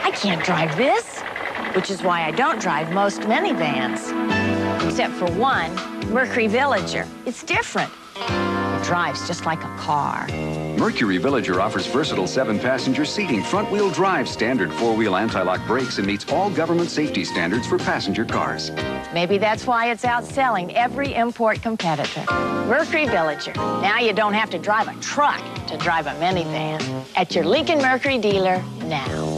I can't drive this, which is why I don't drive most minivans. Except for one, Mercury Villager. It's different. It drives just like a car. Mercury Villager offers versatile 7-passenger seating, front-wheel drive, standard 4-wheel anti-lock brakes, and meets all government safety standards for passenger cars. Maybe that's why it's outselling every import competitor. Mercury Villager. Now you don't have to drive a truck to drive a minivan. At your Lincoln Mercury dealer now.